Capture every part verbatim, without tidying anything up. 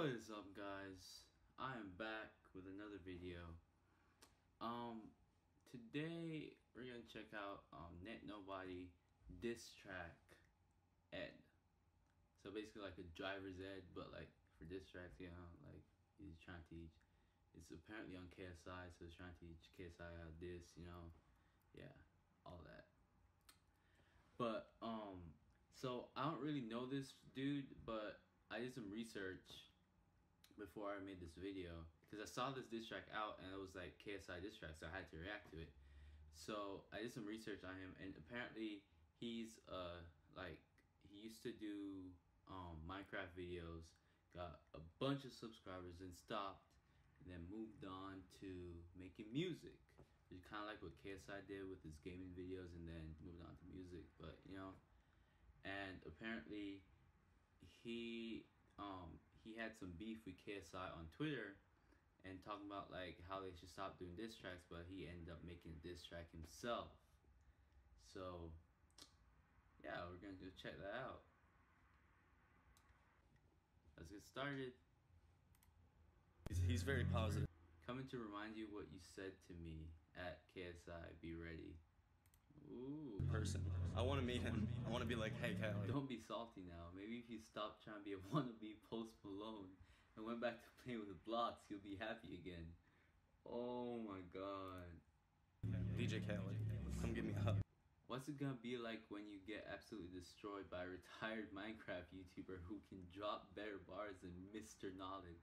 What is up, guys? I am back with another video. Um, today we're gonna check out um Net Nobody diss track Ed. So basically like a driver's ed, but like for diss tracks, you know, like he's trying to teach. It's apparently on K S I, so he's trying to teach K S I how to diss, you know, yeah, all that. But um, so I don't really know this dude, but I did some research before I made this video because I saw this diss track out and it was like K S I diss track, so I had to react to it. So I did some research on him, and apparently he's uh like he used to do um Minecraft videos, got a bunch of subscribers and stopped, and then moved on to making music. It's kind of like what K S I did with his gaming videos, and then moved on to music. But you know, and apparently he um he had some beef with K S I on Twitter and talking about like how they should stop doing diss tracks, but he ended up making a diss track himself. So yeah, we're gonna go check that out. Let's get started. He's, he's very positive. Coming to remind you what you said to me at K S I. Be ready. Ooh. Person. I want to meet him. I want to be like, hey, Callie. Don't be salty now. Maybe if you stop trying to be a wannabe Post Malone and went back to playing with blocks, you'll be happy again. Oh my god. D J Khaled, come give me a hug. What's it gonna be like when you get absolutely destroyed by a retired Minecraft YouTuber who can drop better bars than Mister Knowledge?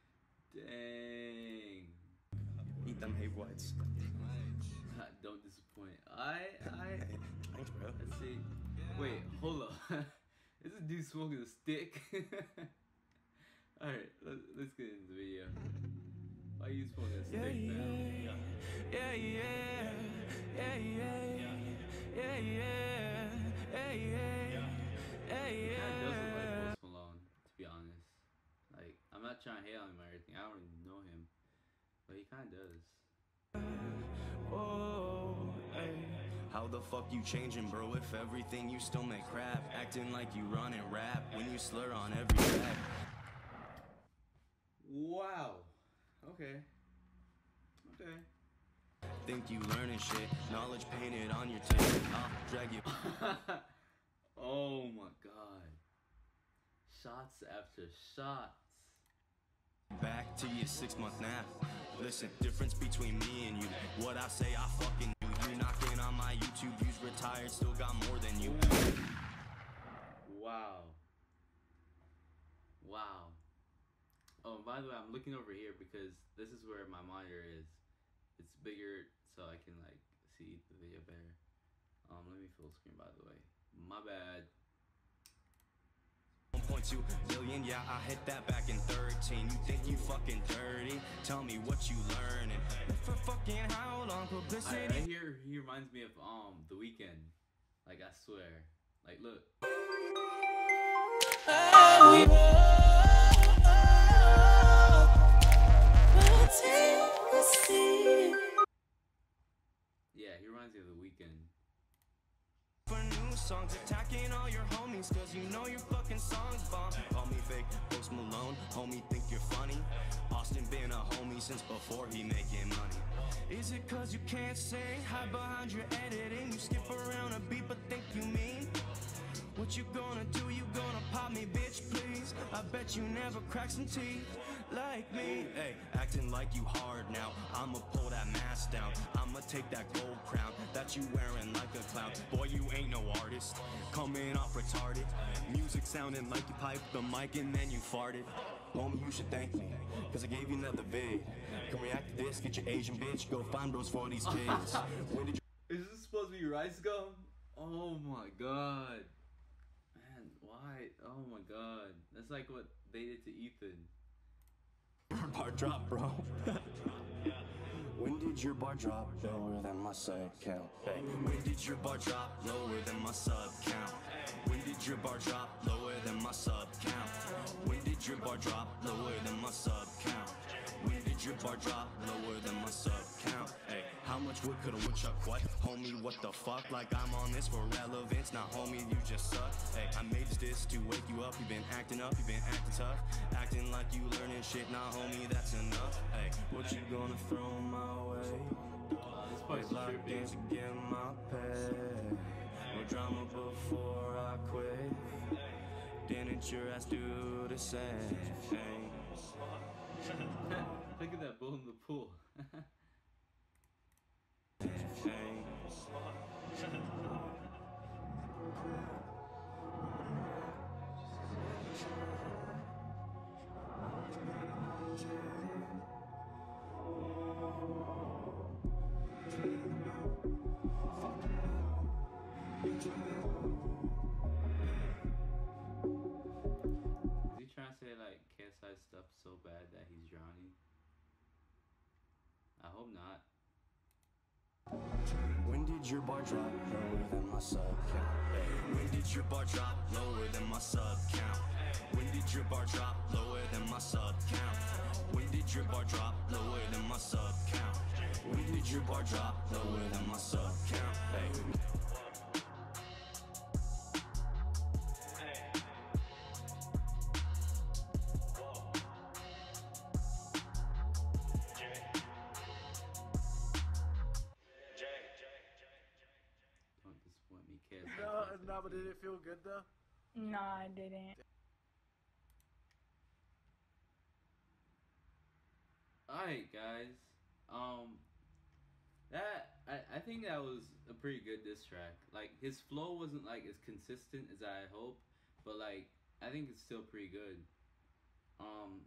Dang. Eat them hay whites. Don't disappoint. I, I, Thanks, bro. let's see. Wait, hold up. Is this dude smoking a stick? Alright, let's, let's get into the video. Why are you smoking a stick, yeah, man? Yeah, yeah, yeah, yeah, yeah, yeah, yeah, yeah, yeah, He yeah. kinda doesn't like Post Malone, to be honest. Like, I'm not trying to hate on him or anything. I don't really know him. But he kinda does. Oh, ay. How the fuck you changing, bro, if everything you still make crap? Acting like you run and rap when you slur on every track. Wow. Okay. Okay. Think you learning shit, knowledge painted on your tip. I'll drag you. Oh my god. Shots after shots. Back to your six month nap. Listen, difference between me and you. What I say, I fucking do. You knocking on my YouTube views, retired, still got more than you. Wow. Wow. Oh, and by the way, I'm looking over here because this is where my monitor is. It's bigger so I can like see the video better. Um, let me full screen, by the way. My bad. one point two billion, yeah, I hit that back in thirteen. You think you fucking dirty? Tell me what you learning. For fucking how long? Publicity. I, I hear he reminds me of um The Weeknd. Like, I swear. Like, look. Yeah, he reminds me of The Weeknd. For new songs, attacking all your homies, cause you know your fucking songs bomb. Call me fake, Post Malone, homie think you're funny. Austin been a homie since before he making money. Is it cause you can't sing? Hide behind your editing, you skip around a beat but think you mean? What you gonna do? You gonna pop me, bitch, please? I bet you never crack some teeth like me. Hey, acting like you hard now. I'ma pull that mask down. I'ma take that gold crown that you wearing like a clown. Boy, you ain't no artist. Coming off retarded. Music sounding like you piped the mic and then you farted. Homie, you should thank me, cause I gave you another vid. Can react to this, get your Asian bitch, go find bros for these kids. When did you Is this supposed to be Rice Gum? Oh my god. Man, why? Oh my god. That's like what they did to Ethan. bar drop, bro? When did your bar drop lower than my sub count? Hey. When did your bar drop lower than my sub count? When did your bar drop lower than my sub count? When did your bar drop lower than my sub count? When did your bar drop lower than my sub count? Hey, How much wood could a woodchuck what? Homie, what the fuck? Like I'm on this for relevance. Nah, homie, you just suck. Hey, I made this diss to wake you up. You been acting up, you been acting tough. Acting like you learning shit. Nah, homie, that's enough. Hey, what you gonna throw my way? Uh, this part's Like trippy. dance to get my pay. No drama before I quit. Didn't your ass do the same? Look at that bull in the pool. Is he trying to say like K S I stuff so bad that he's drowning? I hope not. When did your bar drop lower than my sub count? When did your bar drop lower than my sub count? When did your bar drop lower than my sub count? When did your bar drop lower than my sub count? When did your bar drop lower than my sub count? Hey. Don't disappoint me, K S I. No, no, but did it feel good though? No, I didn't. Alright guys, um, that, I, I think that was a pretty good diss track. Like, his flow wasn't like as consistent as I hoped, but like, I think it's still pretty good. Um,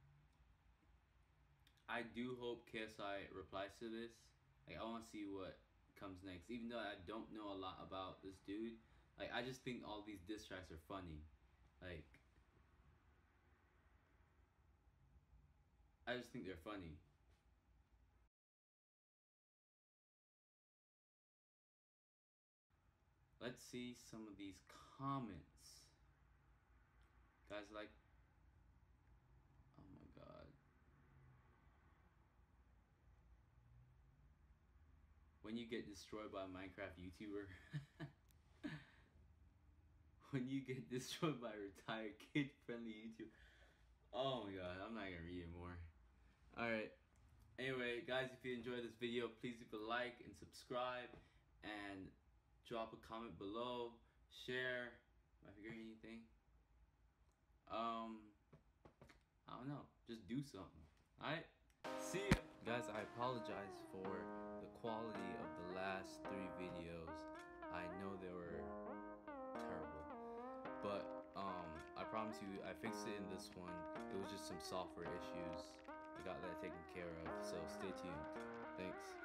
I do hope K S I replies to this. Like, I want to see what comes next, even though I don't know a lot about this dude. Like, I just think all these diss tracks are funny. Like, I just think they're funny. Let's see some of these comments. Guys, like, oh my god. When you get destroyed by a Minecraft YouTuber. When you get destroyed by a retired kid-friendly YouTuber. Oh my god, I'm not gonna read it more. Alright. Anyway, guys, if you enjoyed this video, please leave a like and subscribe. And drop a comment below. Share. Am I forgetting anything? Um, I don't know. Just do something. Alright? See ya! Guys, I apologize for the quality of the last three videos. I know they were terrible. But, um, I promise you, I fixed it in this one. It was just some software issues. I got that taken care of, so stay tuned. Thanks.